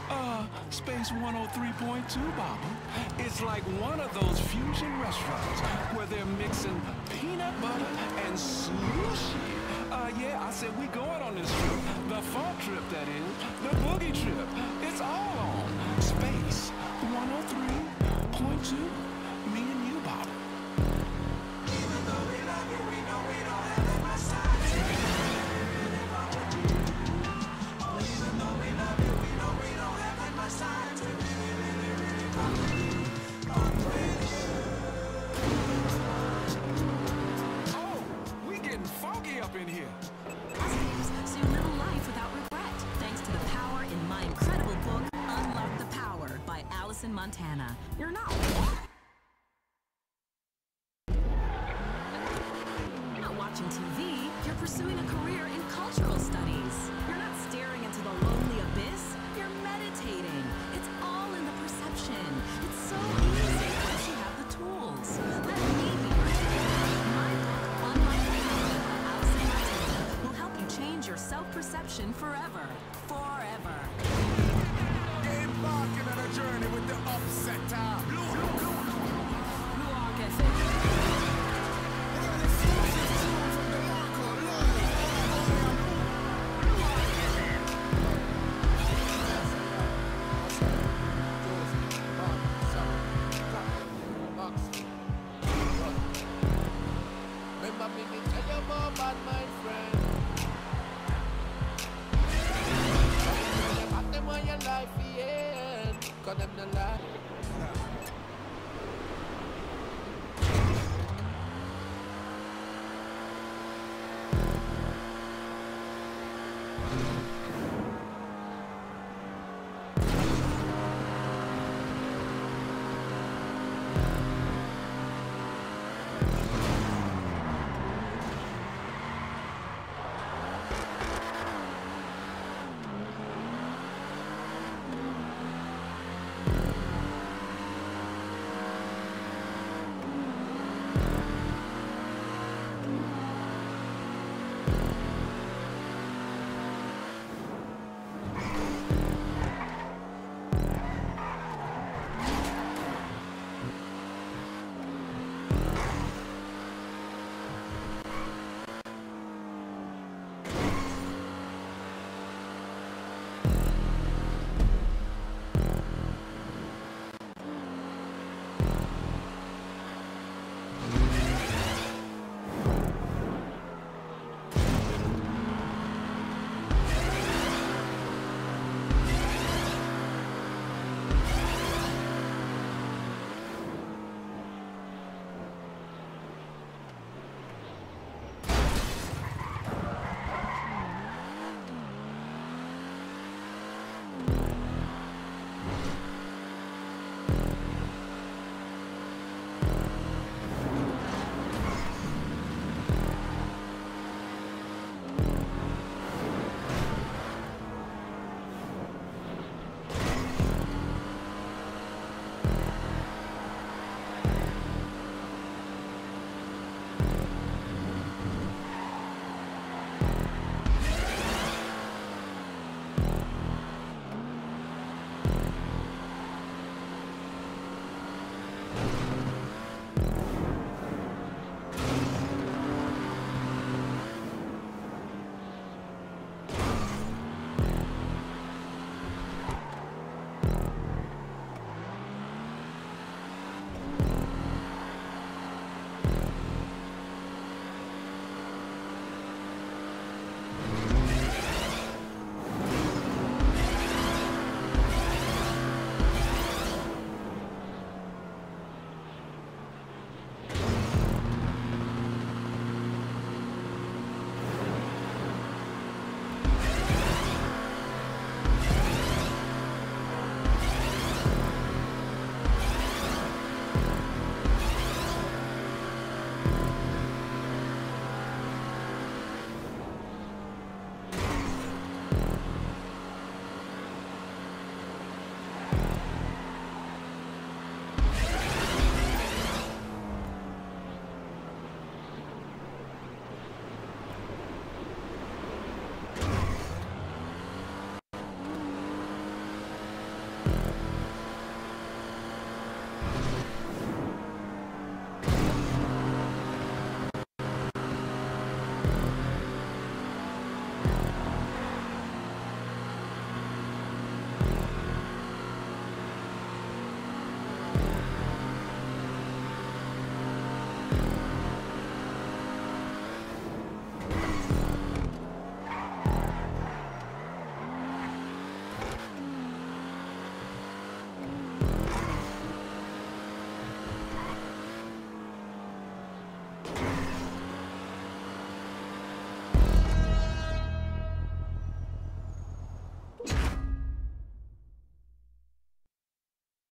Space 103.2, Baba. It's like one of those fusion restaurants where they're mixing peanut butter and sushi. Yeah, I said we going on this trip. The fun trip, that is. The boogie trip. It's all on Space 103.2. Me and you, Baba. Even though we love you, we know we don't have that much time. Even though we love you, we know we don't have that much time to really come with you. Oh, we getting funky up in here. Positives, so you live a life without regret, thanks to the power in my incredible book, Unlock the Power by Allison Montana. You're not watching TV, you're pursuing a career in cultural studies. You're not staring into the lonely abyss, you're meditating. It's all in the perception. It's so easy once you have the tools. Let me be your teacher. My book, Unlock the Power by Allison Montana, will help you change your self-perception forever. Forever. Embarking on a journey with the upsetter. Luark FM. Remember me to tell you more about my friend. Them on your life, yeah. 'Cause them no lie.